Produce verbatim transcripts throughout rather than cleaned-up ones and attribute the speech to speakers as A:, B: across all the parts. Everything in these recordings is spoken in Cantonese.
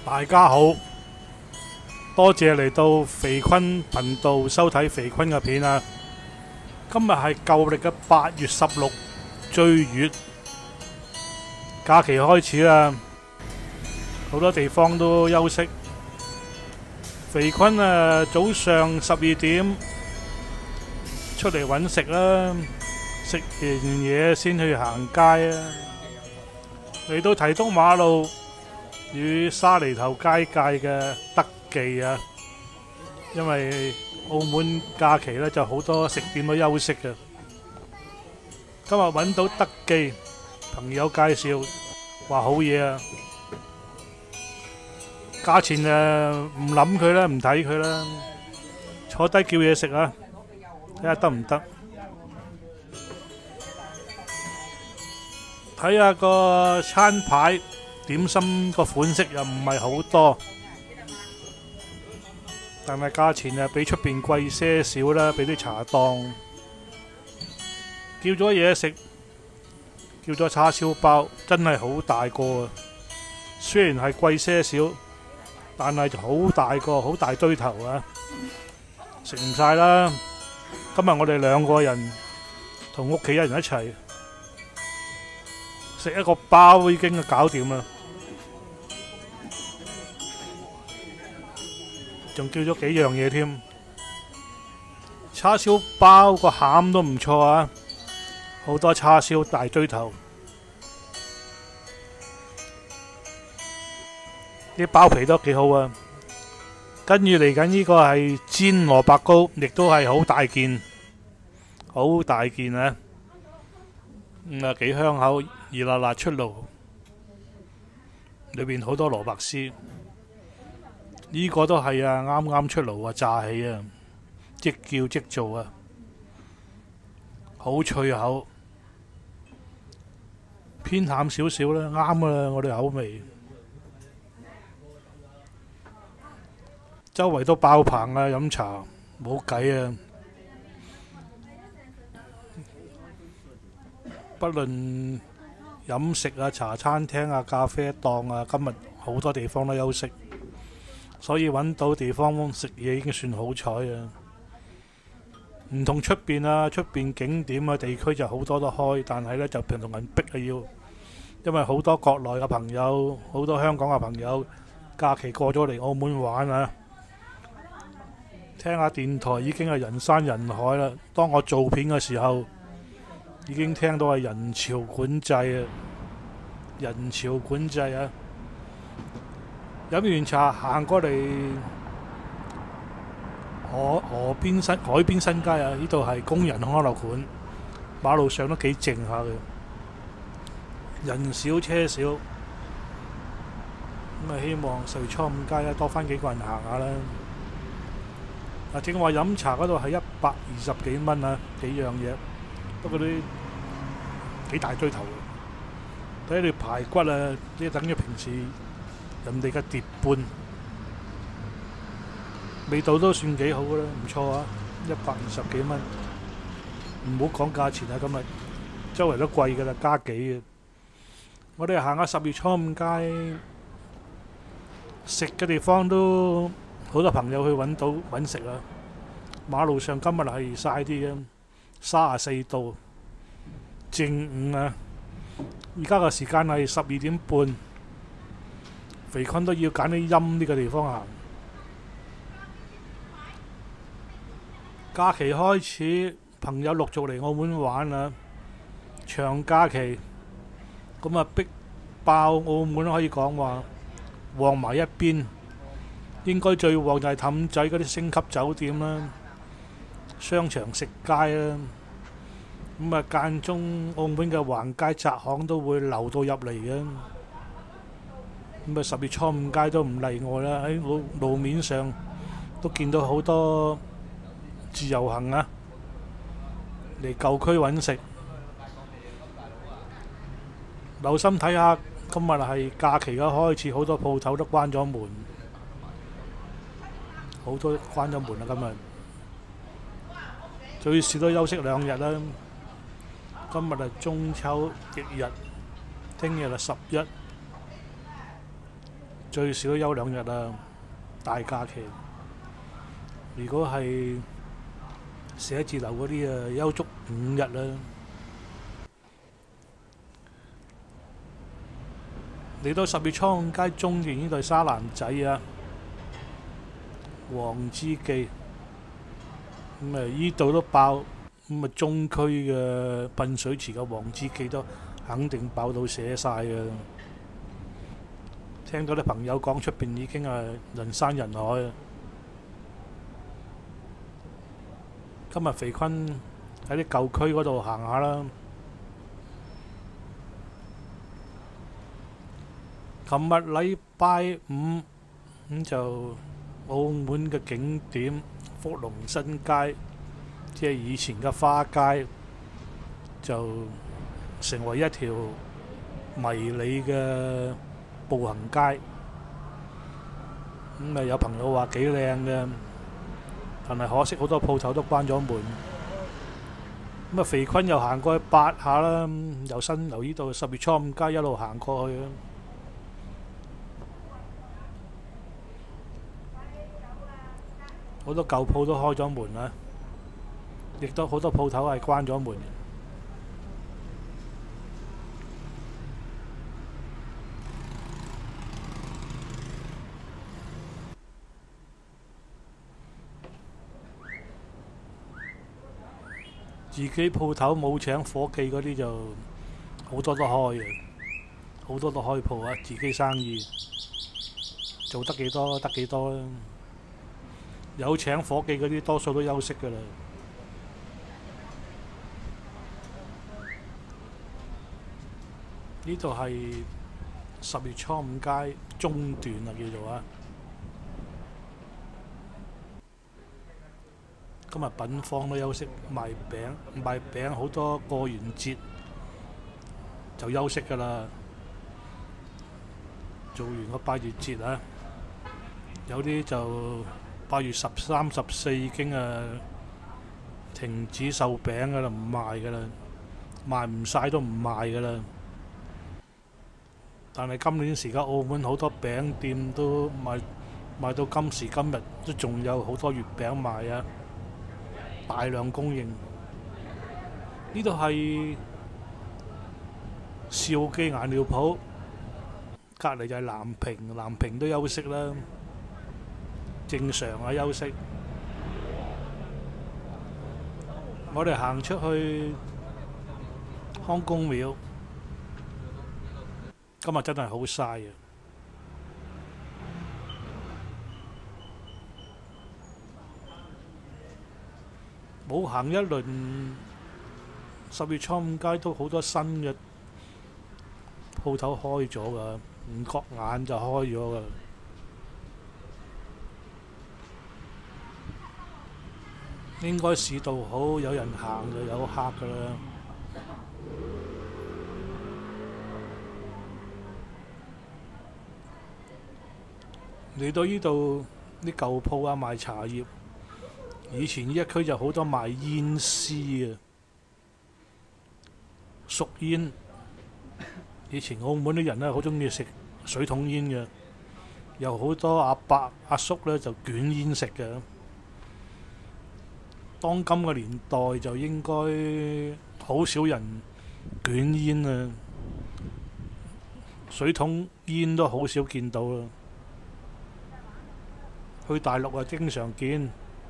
A: 大家好，多謝嚟到肥坤頻道收睇肥坤嘅片啊！今日係舊曆嘅八月十六，追月，假期開始啦，好多地方都休息。肥坤啊，早上十二點出嚟揾食啦，食完嘢先去行街啊！嚟到提督馬路與沙梨頭街界嘅德記啊，因為澳門假期呢就好多食店都休息嘅。今日揾到德記，朋友介紹話好嘢啊，價錢誒唔諗佢啦，唔睇佢啦，坐低叫嘢食啊，睇下得唔得？睇下個餐牌，點心個款式又唔係好多，但係價錢啊比出邊貴些少啦，比啲茶檔。叫咗嘢食，叫咗叉燒包，真係好大個啊！雖然係貴些少，但係就好大個，好大堆頭啊！食唔晒啦。今日我哋兩個人同屋企人一齊食一個包已經搞掂啦，仲叫咗幾樣嘢添。叉燒包個餡都唔錯啊，好多叉燒大堆頭，啲包皮都幾好啊。跟住嚟緊呢個係煎蘿蔔糕，亦都係好大件，好大件啊！咁啊幾香口，熱辣辣出爐，裏邊好多蘿蔔絲。呢個都係啊，啱啱出爐啊，炸起啊，即叫即做啊，好脆口，偏淡少少啦，啱啊我哋口味。周圍都爆棚啊，飲茶冇計啊！不論飲食啊、茶餐廳啊、咖啡檔啊，今日好多地方都休息，所以揾到地方食嘢已經算好彩啊！唔同出邊啊，出邊景點啊、地區就好多都開，但係呢就平同人逼啊要，因為好多國內嘅朋友、好多香港嘅朋友假期過咗嚟澳門玩啊！聽下電台已經係人山人海啦。當我做片嘅時候，已經聽到係人潮管制啊！人潮管制啊！飲完茶行過嚟河河邊新海邊新街啊！呢度係工人康樂館，馬路上都幾靜下嘅，人少車少。咁啊，希望十月初五街啊多翻幾個人行下啦。啊，正話飲茶嗰度係一百二十幾蚊啊，幾樣嘢，不過啲幾大堆頭，睇你排骨啊，即係等於平時人哋嘅碟半，味道都算幾好啦，唔錯啊，一百二十幾蚊，唔好講價錢啊，今日周圍都貴㗎啦，加幾嘅。我哋行下十月初五街，食嘅地方都好多朋友去揾到揾食啊！馬路上今日係曬啲嘅，三十四度，正午啊！而家嘅時間係十二點半，肥坤都要揀啲陰啲嘅地方行。假期開始，朋友陸續嚟澳門玩啦，長假期，咁啊逼爆澳門可以講話旺埋一邊。應該最旺就係氹仔嗰啲星級酒店啦，商場食街啦，咁啊間中澳門嘅橫街窄巷都會流到入嚟嘅，咁啊十月初五街都唔例外啦。喺路路面上都見到好多自由行啊，嚟舊區揾食，留心睇下。今日係假期嘅開始，好多鋪頭都關咗門。好多關咗門啦，今日最少都休息兩日啦。今日係中秋翌日，聽日係十一， 最少都休兩日啦，大假期。如果係寫字樓嗰啲啊，休足五日啦。嚟到十月初五街中段呢度沙蘭仔啊，黃之記咁啊，依度都爆咁啊，中區嘅噴水池嘅黃之記都肯定爆到瀉晒嘅。聽到啲朋友講出邊已經係人山人海啊！今日肥坤喺啲舊區嗰度行下啦。琴日禮拜五咁就澳門嘅景點福隆新街，即係以前嘅花街，就成為一條迷你嘅步行街。咁啊有朋友話幾靚嘅，但係可惜好多鋪頭都關咗門。咁啊肥坤又行過去八下啦，由新樓呢度十月初五街一路行過去。好多舊鋪都開咗門啦，亦都好多鋪頭係關咗門。自己鋪頭冇請伙計嗰啲就好多都開嘅，好多都開鋪啊！自己生意做得幾多得幾多啦。有請伙計嗰啲多數都休息㗎啦。呢度係十月初五街中段啊，叫做啊。今日品坊都休息賣餅，賣餅好多過完節就休息㗎啦。做完個八月節啊，有啲就八月十三、十四已經啊停止售餅㗎啦，唔賣㗎啦，賣唔晒都唔賣㗎啦。但係今年時間澳門好多餅店都賣賣到今時今日都仲有好多月餅賣啊，大量供應。呢度係兆記顏料鋪，隔離就係南平，南平都休息啦。正常啊，休息。我哋行出去康公廟，今日真係好曬啊！冇行一輪，十月初五街都好多新嘅鋪頭開咗㗎，唔覺眼就開咗㗎。應該市道好，有人行就有客㗎啦。嚟到呢度啲舊鋪啊，賣茶葉。以前呢一區就好多賣煙絲啊，熟煙。以前澳門啲人咧好中意食水桶煙嘅，有好多阿伯阿叔咧就捲煙食嘅。當今嘅年代就應該好少人捲煙啊，水桶煙都好少見到啦。去大陸啊，經常見。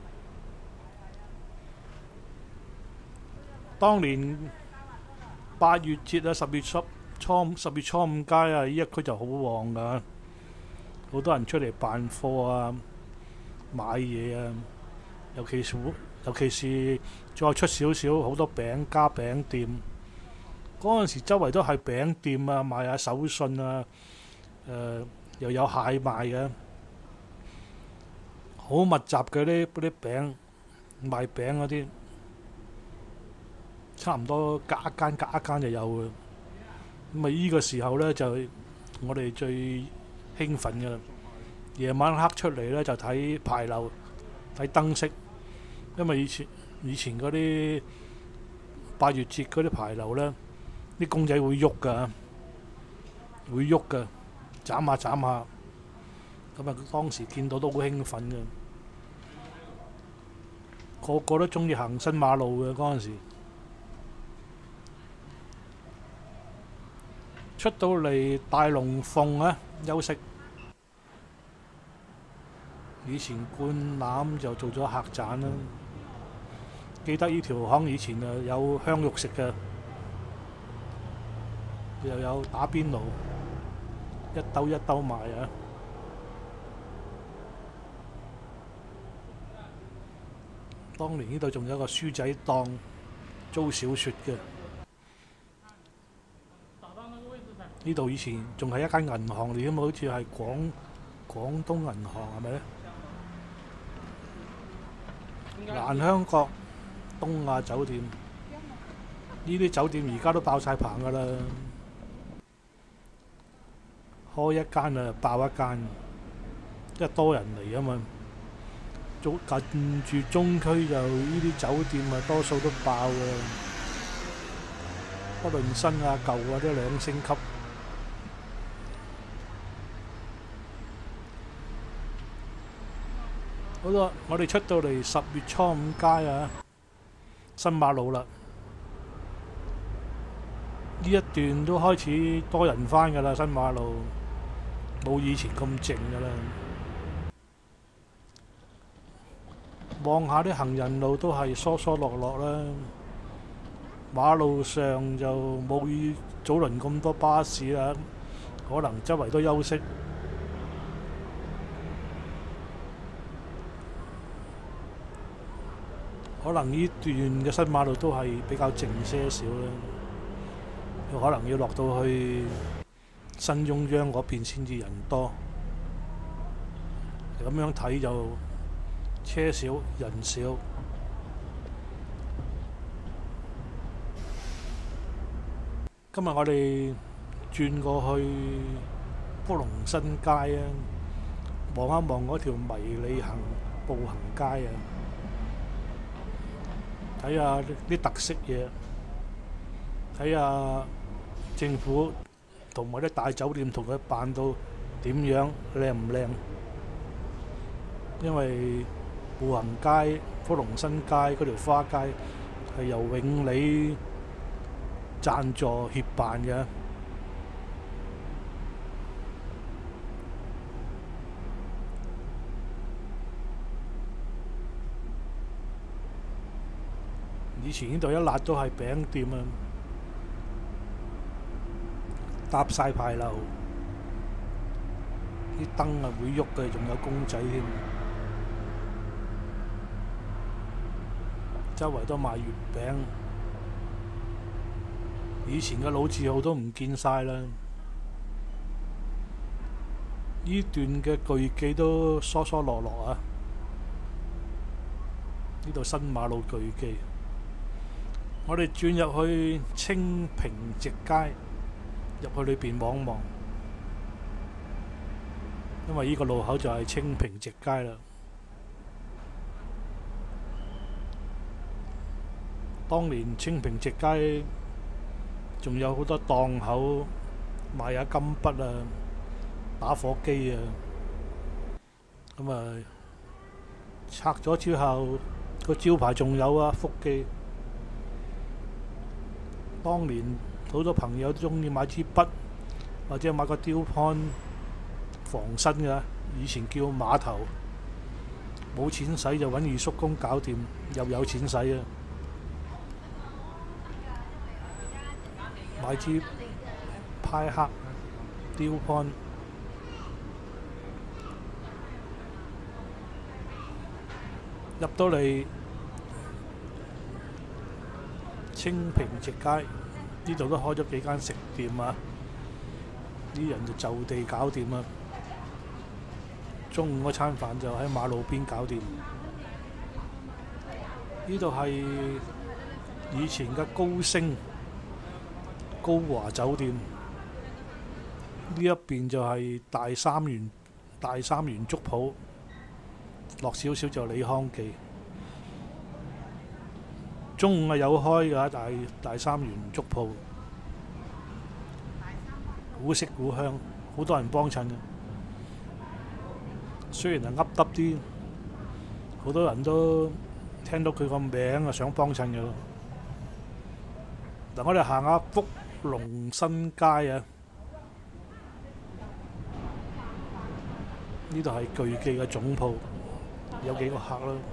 A: 當年八月節啊，十月初初十月初五街啊，呢一區就好旺㗎，好多人出嚟辦貨啊、買嘢啊，尤其是尤其是再出少少，好多餅加餅店。嗰陣時周圍都係餅店啊，賣下手信啊，誒、呃、又有蟹賣嘅，好密集嘅啲嗰啲餅賣餅嗰啲。差唔多隔一間隔一間就有嘅，咁啊依個時候呢，就我哋最興奮嘅啦。夜晚黑出嚟呢，就睇牌樓睇燈飾，因為以前以前嗰啲八月節嗰啲牌樓呢，啲公仔會喐㗎，會喐㗎，斬下斬下， 咁啊，當時見到都好興奮嘅，個個都中意行新馬路嘅嗰陣時。出到嚟大龍鳳啊，休息。以前灌籃就做咗客棧啦。記得呢條巷以前啊有香肉食嘅，又有打邊爐，一兜一兜賣啊。當年呢度仲有個書仔檔租小説嘅。呢度以前仲係一間銀行嚟嘅嘛，好似係廣廣東銀行係咪咧？蘭香閣東亞酒店，呢啲酒店而家都爆晒棚㗎啦，開一間啊爆一間，因為多人嚟啊嘛。做近住中區就呢啲酒店啊，多數都爆㗎，不論新啊舊啊都兩星級。好啦，我哋出到嚟十月初五街啊，新馬路啦。呢一段都開始多人返㗎啦，新馬路冇以前咁靜㗎啦。望下啲行人路都係疏疏落落啦，馬路上就冇以早輪咁多巴士啦，可能周圍都休息。可能呢段嘅新馬路都係比較靜些少啦，可能要落到去新中央嗰邊先至人多。咁樣睇就車少人少。今日我哋轉過去福隆新街啊，望一望嗰條迷你行步行街啊。睇下啲特色嘢，睇下政府同埋啲大酒店同佢辦到點樣靚唔靚？因為步行街、福隆新街嗰條花街係由永利贊助協辦嘅。以前呢度一辣都係餅店啊，搭晒牌樓，啲燈啊會喐嘅，仲有公仔添。周圍都賣月餅，以前嘅老字號都唔見晒啦。呢段嘅巨記都疏疏落落啊。呢度新馬路巨記。我哋轉入去清平直街，入去裏邊望望，因為呢個路口就係清平直街啦。當年清平直街仲有好多檔口賣下金筆啊、打火機啊，咁啊拆咗之後個招牌仲有啊，福記。當年好多朋友都中意買支筆，或者買個雕盤防身嘅，以前叫碼頭。冇錢使就揾二叔公搞掂，又有錢使啊！買支派克雕盤，入到嚟清平直街，呢度都開咗幾間食店啊！啲人就就地搞掂啊！中午嗰餐飯就喺馬路邊搞掂。呢度係以前嘅高升高華酒店，呢一邊就係大三元大三元粥鋪，落少少就李康記。中午係有開㗎，大大三元粥鋪，古色古香，好多人幫襯嘅。 雖然係噏耷啲，好多人都聽到佢個名啊，想幫襯嘅咯。嗱，我哋行下福隆新街啊，呢度係巨記嘅總鋪，有幾個客啦。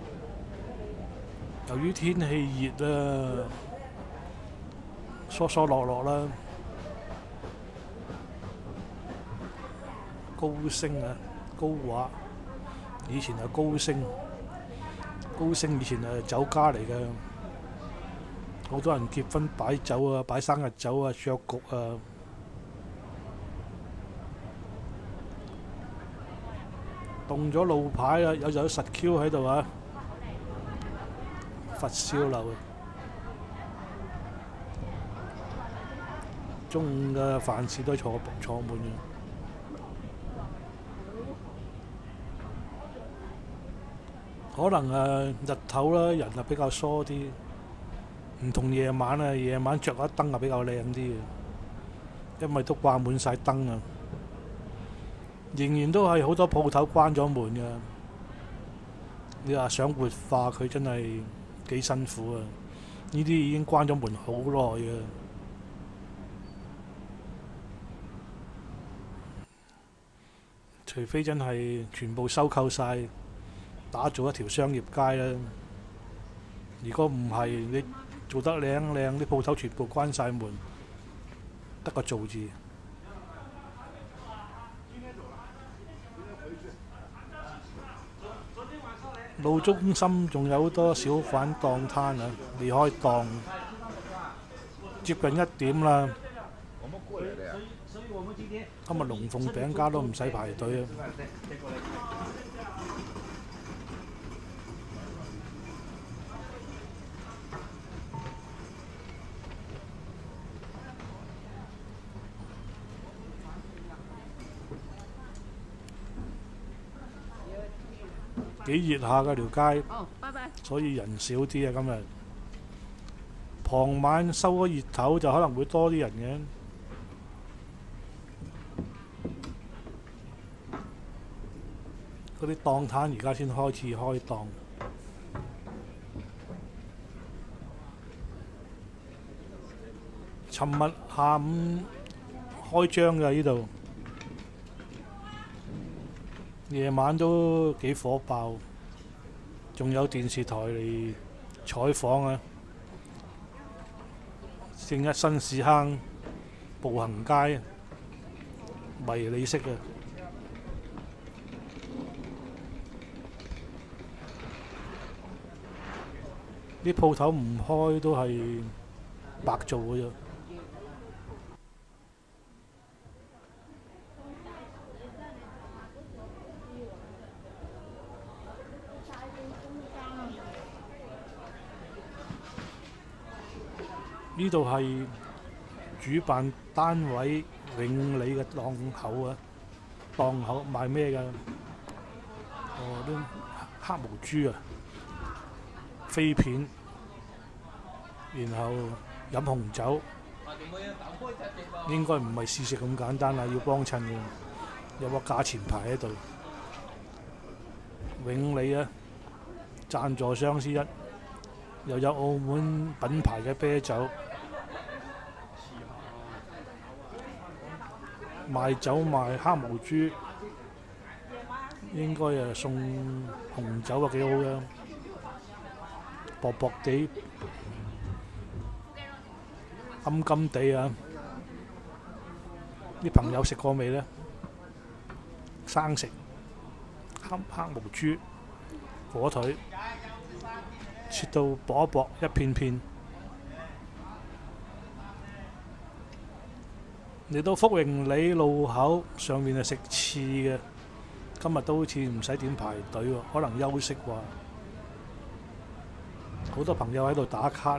A: 由於天氣熱啊，疏疏落落啦，高升啊，高華以前係高升，高升以前係酒家嚟嘅，好多人結婚擺酒啊，擺生日酒啊，雀局啊。動咗路牌啊，有有實 Q 喺度啊，佛燒樓。中午嘅飯市都坐坐滿嘅。可能誒日頭啦，人啊比較疏啲，唔同夜晚啊，夜晚着咗燈啊比較靚啲嘅，因為都掛滿晒燈啊。仍然都係好多鋪頭關咗門㗎。你話想活化佢真係幾辛苦啊！呢啲已經關咗門好耐㗎。除非真係全部收購晒，打造一條商業街啦。如果唔係，你做得靚靚，啲鋪頭全部關晒門，得個做字。路中心仲有好多小販檔攤啊，未開檔，接近一點啦。今日龍鳳餅家都唔使排隊啊！幾熱下㗎條街，所以人少啲啊！今日傍晚收咗熱頭就可能會多啲人嘅。嗰啲檔攤而家先開始開檔。尋日下午開張㗎呢度，夜晚都幾火爆，仲有電視台嚟採訪啊！正一新市坑步行街迷你式啊！啲鋪頭唔開都係白做嘅啫。呢度係主辦單位永利嘅檔口啊！檔口賣咩㗎？哦，啲黑毛豬啊！飛片，然後飲紅酒，應該唔係試食咁簡單啦，要幫襯嘅，有個價錢牌喺度。永利啊，贊助商之一，又有澳門品牌嘅啤酒，賣酒賣黑毛豬，應該誒送紅酒啊，幾好嘅。薄薄地、甘甘地啊！啲朋友食過未呢？生食黑黑毛豬火腿，切到薄一薄一片片。嚟到福榮里路口上面係食翅嘅，今日都好似唔使點排隊喎，可能休息啩。好多朋友喺度打卡啊！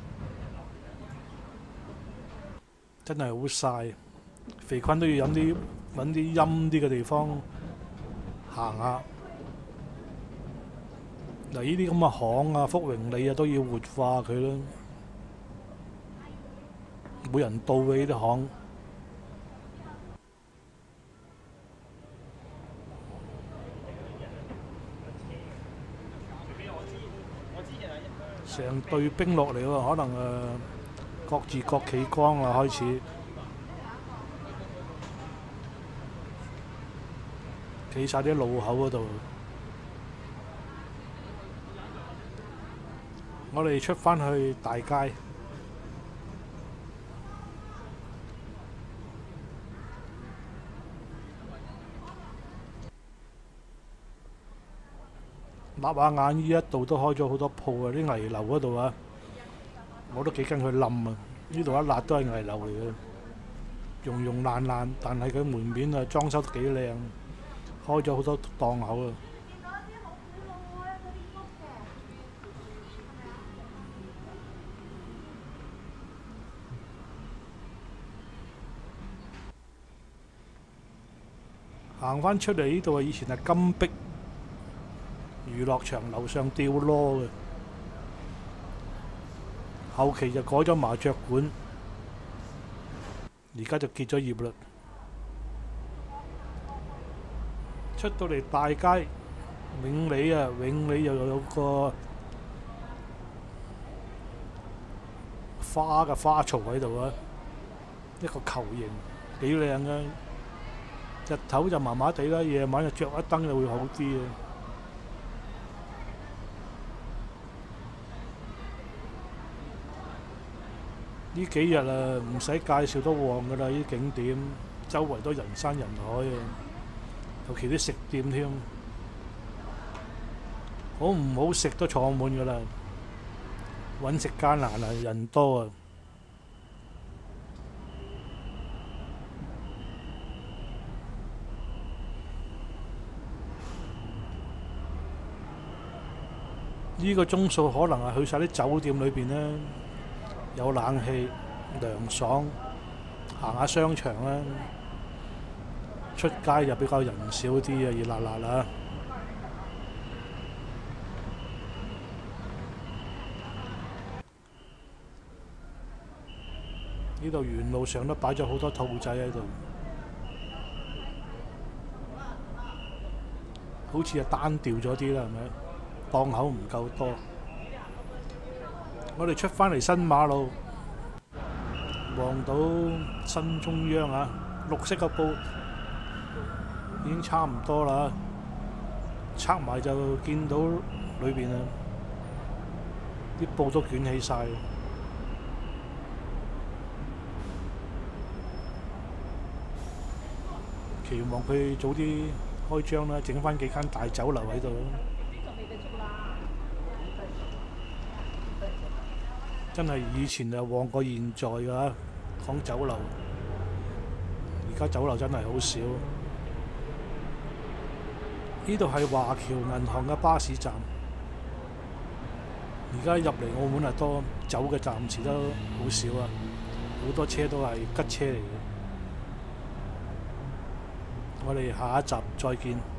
A: 真係好曬，肥坤都要飲啲揾啲陰啲嘅地方行下。嗱，呢啲咁嘅巷啊，福榮里啊都要活化佢啦。冇人到嘅呢啲巷。 成隊兵落嚟喎，可能誒、呃、各自各企崗啦，開始企晒啲路口嗰度。我哋出返去大街，擸下眼呢一度都開咗好多鋪啊！啲危樓嗰度啊，我都幾驚佢冧啊！呢度一擸都係危樓嚟嘅，溶溶爛爛，但係佢門面啊裝修得幾靚，開咗好多檔口啊！行返出嚟呢度啊，以前係金碧娛樂場樓上吊鑼嘅，後期就改咗麻雀館，而家就結咗業啦。出到嚟大街，永利啊，永利又有個花嘅花槽喺度啊，一個球形，幾靚啊！日頭就麻麻地啦，夜晚就着一燈就會好啲嘅。呢幾日啊，唔使介紹都旺㗎啦！啲景點周圍都人山人海啊，尤其啲食店添，好唔好食都坐滿㗎啦，揾食艱難啊，人多啊！呢個鐘數可能係去晒啲酒店裏邊呢，有冷氣、涼爽，行下商場啦，出街就比較人少啲啊，熱辣辣啦。呢度沿路上都擺咗好多兔仔喺度，好似係單調咗啲啦，係咪？檔口唔夠多，我哋出返嚟新馬路，望到新中央啊，綠色嘅布已經差唔多啦，拆埋就見到裏邊啊，啲布都捲起晒，期望佢早啲開張啦，整返幾間大酒樓喺度。真係以前就旺過現在㗎，講酒樓，而家酒樓真係好少。呢度係華僑銀行嘅巴士站，而家入嚟澳門啊多走嘅暫時都好少啊，好多車都係吉車嚟嘅。我哋下一集再見。